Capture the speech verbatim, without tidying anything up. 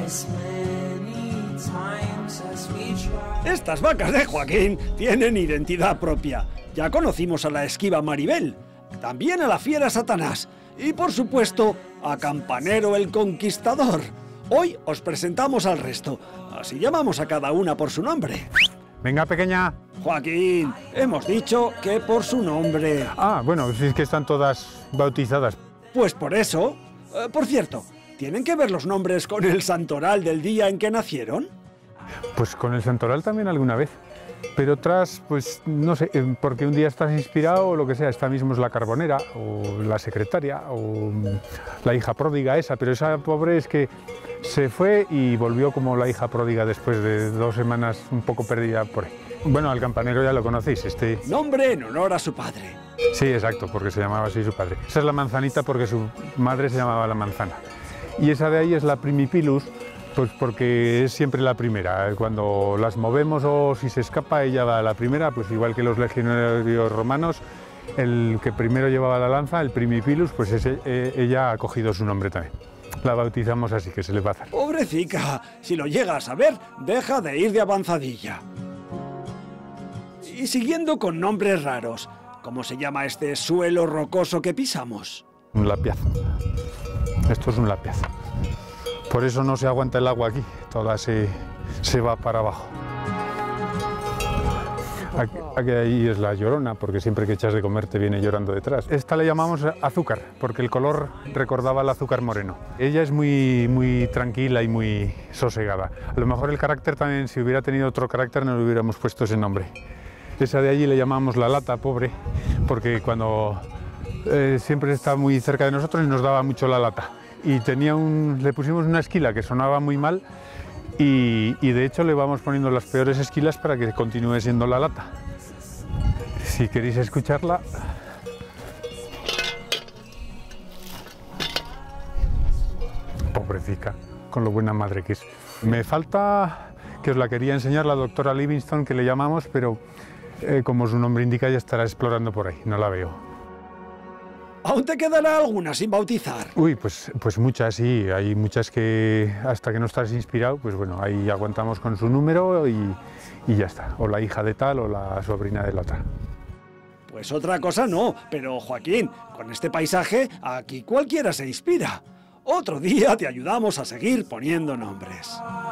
Estas vacas de Joaquín tienen identidad propia. Ya conocimos a la esquiva Maribel, también a la fiera Satanás y, por supuesto, a Campanero el Conquistador. Hoy os presentamos al resto, así llamamos a cada una por su nombre. Venga, pequeña. Joaquín, hemos dicho que por su nombre. Ah, bueno, si es que están todas bautizadas. Pues por eso. Eh, por cierto, ¿tienen que ver los nombres con el santoral del día en que nacieron? Pues con el santoral también alguna vez. Pero otras, pues no sé, porque un día estás inspirado o lo que sea. Esta mismo es la carbonera, o la secretaria, o la hija pródiga esa. Pero esa pobre es que se fue y volvió como la hija pródiga después de dos semanas un poco perdida por ahí. Bueno, al campanero ya lo conocéis, este... Nombre en honor a su padre. Sí, exacto, porque se llamaba así su padre. Esa es la manzanita porque su madre se llamaba la manzana. Y esa de ahí es la primipilus, pues porque es siempre la primera. Cuando las movemos o si se escapa, ella va a la primera, pues igual que los legionarios romanos, el que primero llevaba la lanza, el primipilus, pues ese, ella ha cogido su nombre también. La bautizamos así, que se le va a hacer. Pobrecica, si lo llega a saber, deja de ir de avanzadilla. Y siguiendo con nombres raros, ¿cómo se llama este suelo rocoso que pisamos? Un lapiazo. Esto es un lapiazo. Por eso no se aguanta el agua aquí, toda se, se va para abajo. Aquí, aquí ahí es la llorona, porque siempre que echas de comer te viene llorando detrás. Esta le llamamos azúcar, porque el color recordaba al azúcar moreno. Ella es muy, muy tranquila y muy sosegada. A lo mejor el carácter también, si hubiera tenido otro carácter, no le hubiéramos puesto ese nombre. Esa de allí le llamamos la lata, pobre, porque cuando eh, siempre está muy cerca de nosotros y nos daba mucho la lata. Y tenía un, le pusimos una esquila que sonaba muy mal y, y de hecho le vamos poniendo las peores esquilas para que continúe siendo la lata. Si queréis escucharla... Pobrecita, con lo buena madre que es. Me falta, que os la quería enseñar, la doctora Livingstone, que le llamamos, pero eh, como su nombre indica ya estará explorando por ahí, no la veo. ¿Aún te quedará alguna sin bautizar? Uy, pues, pues muchas, sí. Hay muchas que hasta que no estás inspirado, pues bueno, ahí aguantamos con su número y, y ya está. O la hija de tal o la sobrina de la otra. Pues otra cosa no, pero Joaquín, con este paisaje, aquí cualquiera se inspira. Otro día te ayudamos a seguir poniendo nombres.